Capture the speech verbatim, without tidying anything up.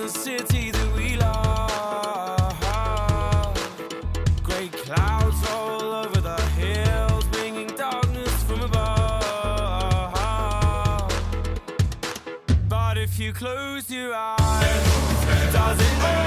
the city that we love. Grey clouds roll over the hills, bringing darkness from above. But if you close your eyes, does it